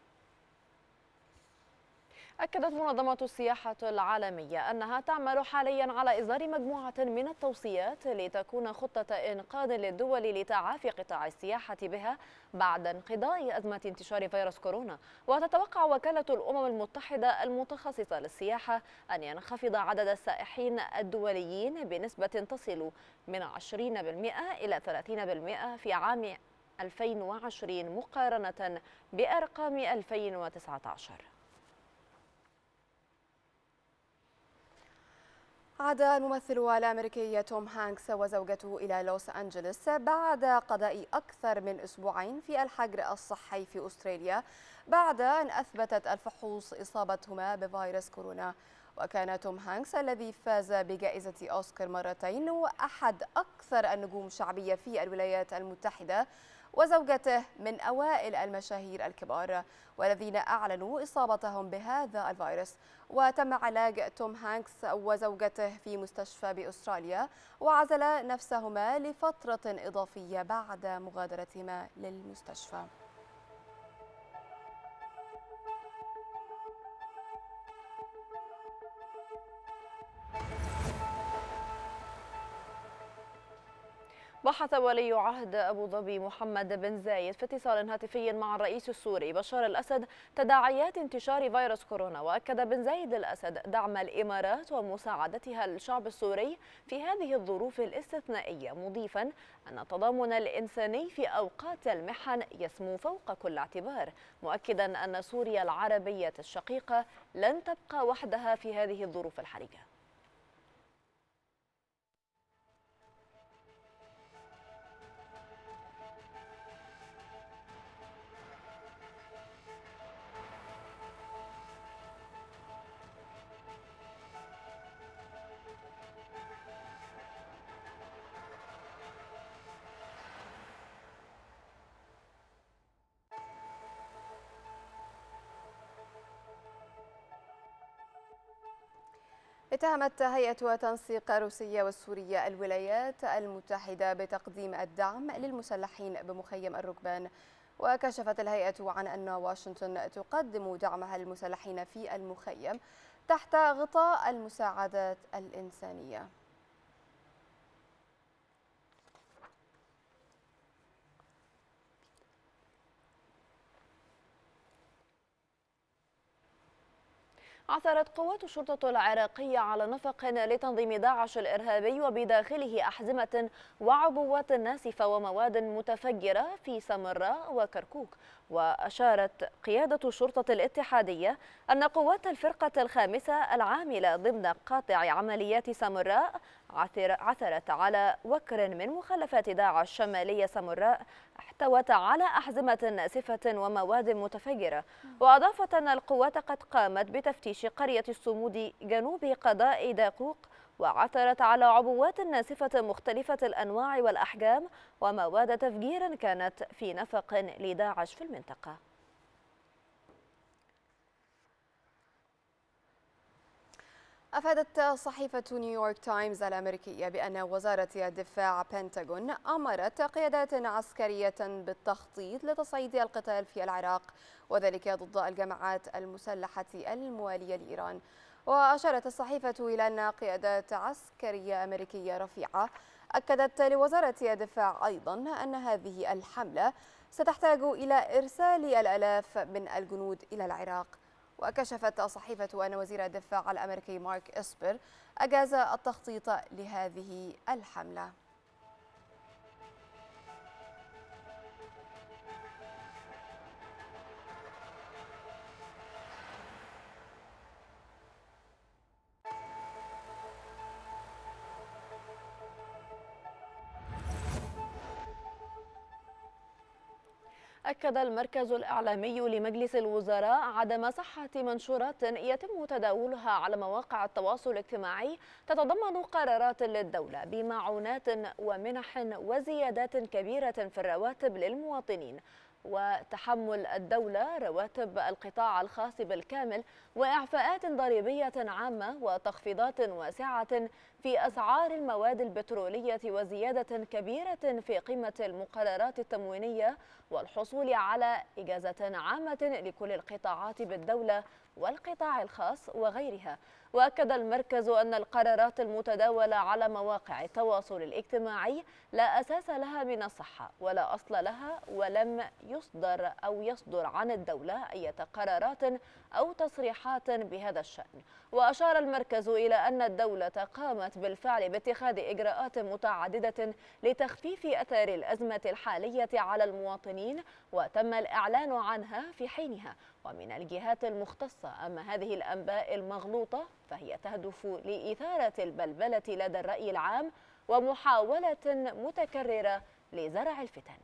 أكدت منظمة السياحة العالمية أنها تعمل حاليا على إصدار مجموعة من التوصيات لتكون خطة إنقاذ للدول لتعافي قطاع السياحة بها بعد انقضاء أزمة انتشار فيروس كورونا. وتتوقع وكالة الأمم المتحدة المتخصصة للسياحة أن ينخفض عدد السائحين الدوليين بنسبة تصل من عشرين بالمئة إلى ثلاثين بالمئة في عام ألفين وعشرين مقارنة بأرقام ألفين وتسعة عشر. عاد الممثل الأمريكي توم هانكس وزوجته إلى لوس أنجلوس بعد قضاء أكثر من أسبوعين في الحجر الصحي في أستراليا بعد أن أثبتت الفحوص إصابتهما بفيروس كورونا. وكان توم هانكس الذي فاز بجائزة أوسكار مرتين وأحد أكثر النجوم شعبية في الولايات المتحدة، وزوجته من أوائل المشاهير الكبار والذين أعلنوا إصابتهم بهذا الفيروس. وتم علاج توم هانكس وزوجته في مستشفى بأستراليا، وعزل نفسهما لفترة إضافية بعد مغادرتهما للمستشفى. بحث ولي عهد أبو ظبي محمد بن زايد في اتصال هاتفي مع الرئيس السوري بشار الأسد تداعيات انتشار فيروس كورونا. وأكد بن زايد للأسد دعم الإمارات ومساعدتها للشعب السوري في هذه الظروف الاستثنائية، مضيفا أن التضامن الإنساني في أوقات المحن يسمو فوق كل اعتبار، مؤكدا أن سوريا العربية الشقيقة لن تبقى وحدها في هذه الظروف الحرجة. اتهمت هيئة تنسيق روسيا والسورية الولايات المتحدة بتقديم الدعم للمسلحين بمخيم الركبان. وكشفت الهيئة عن أن واشنطن تقدم دعمها للمسلحين في المخيم تحت غطاء المساعدات الإنسانية. عثرت قوات الشرطة العراقية على نفق لتنظيم داعش الإرهابي وبداخله أحزمة وعبوات ناسفة ومواد متفجرة في سامراء وكركوك. وأشارت قيادة الشرطة الاتحادية أن قوات الفرقة الخامسة العاملة ضمن قاطع عمليات سامراء عثرت على وكر من مخلفات داعش شمالية سامراء احتوت على أحزمة ناسفة ومواد متفجرة. وأضافت أن القوات قد قامت بتفتيش قرية الصمود جنوب قضاء داقوق وعثرت على عبوات ناسفة مختلفة الأنواع والأحجام ومواد تفجير كانت في نفق لداعش في المنطقة. أفادت صحيفة نيويورك تايمز الأمريكية بأن وزارة الدفاع بنتاغون أمرت قيادات عسكرية بالتخطيط لتصعيد القتال في العراق، وذلك ضد الجماعات المسلحة الموالية لإيران. وأشارت الصحيفة إلى أن قيادات عسكرية أمريكية رفيعة أكدت لوزارة الدفاع أيضا أن هذه الحملة ستحتاج إلى إرسال الآلاف من الجنود إلى العراق. وكشفت الصحيفة أن وزير الدفاع الأمريكي مارك إسبر أجاز التخطيط لهذه الحملة. أكد المركز الإعلامي لمجلس الوزراء عدم صحة منشورات يتم تداولها على مواقع التواصل الاجتماعي تتضمن قرارات للدولة بمعونات ومنح وزيادات كبيرة في الرواتب للمواطنين وتحمل الدولة رواتب القطاع الخاص بالكامل وإعفاءات ضريبية عامة وتخفيضات واسعة في أسعار المواد البترولية وزيادة كبيرة في قيمة المقررات التموينية والحصول على إجازة عامة لكل القطاعات بالدولة والقطاع الخاص وغيرها. وأكد المركز أن القرارات المتداولة على مواقع التواصل الاجتماعي لا أساس لها من الصحة ولا أصل لها ولم يصدر أو يصدر عن الدولة أي قرارات أو تصريحات بهذا الشأن. وأشار المركز إلى أن الدولة قامت بالفعل باتخاذ إجراءات متعددة لتخفيف أثار الأزمة الحالية على المواطنين وتم الإعلان عنها في حينها ومن الجهات المختصة. أما هذه الأنباء المغلوطة فهي تهدف لإثارة البلبلة لدى الرأي العام ومحاولة متكررة لزرع الفتن.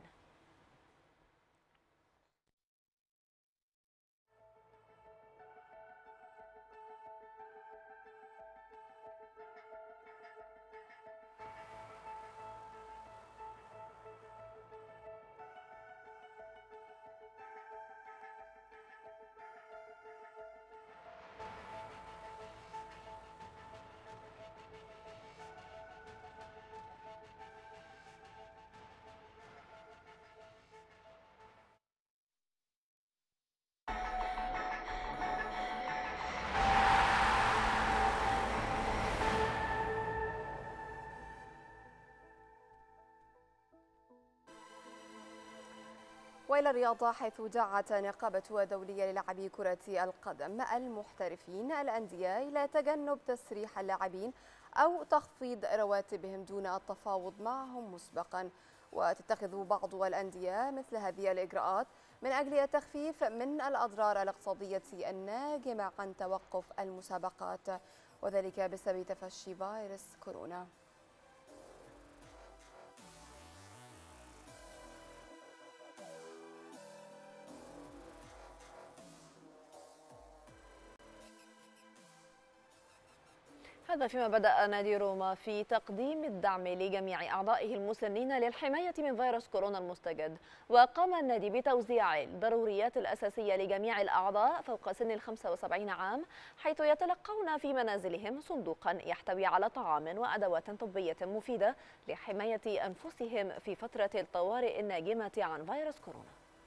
وإلى الرياضة، حيث دعت نقابة دولية للاعبي كرة القدم المحترفين الأندية إلى تجنب تسريح اللاعبين أو تخفيض رواتبهم دون التفاوض معهم مسبقا. وتتخذ بعض الأندية مثل هذه الإجراءات من أجل التخفيف من الأضرار الاقتصادية الناجمة عن توقف المسابقات، وذلك بسبب تفشي فيروس كورونا. هذا فيما بدأ نادي روما في تقديم الدعم لجميع أعضائه المسنين للحماية من فيروس كورونا المستجد. وقام النادي بتوزيع الضروريات الأساسية لجميع الأعضاء فوق سن الخمسة وسبعين عام، حيث يتلقون في منازلهم صندوقا يحتوي على طعام وأدوات طبية مفيدة لحماية أنفسهم في فترة الطوارئ الناجمة عن فيروس كورونا.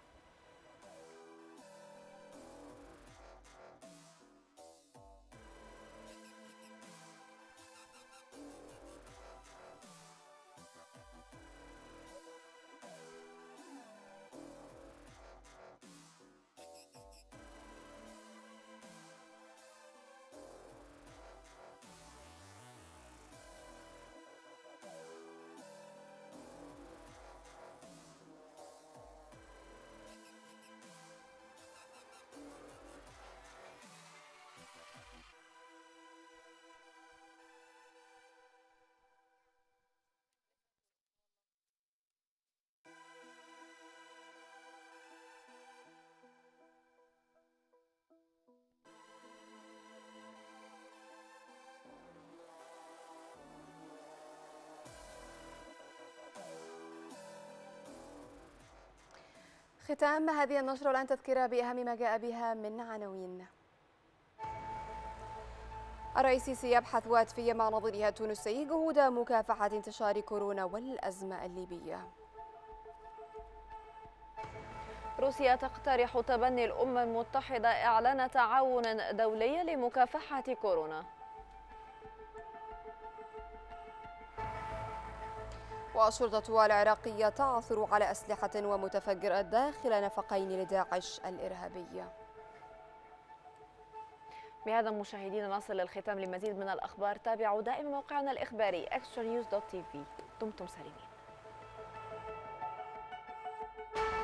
ختام هذه النشرة والآن تذكرة بأهم ما جاء بها من عناوين. الرئيس السيسي يبحث واتفيا مع نظيره التونسي جهود مكافحة انتشار كورونا والأزمة الليبية. روسيا تقترح تبني الأمم المتحدة إعلان تعاون دولي لمكافحة كورونا. والشرطة العراقية تعثر على أسلحة ومتفجرات داخل نفقين لداعش الإرهابية. بهذا مشاهدينا نصل للختام. لمزيد من الأخبار تابعوا دائما موقعنا الإخباري إكسترا نيوز دوت تي في. دمتم سالمين.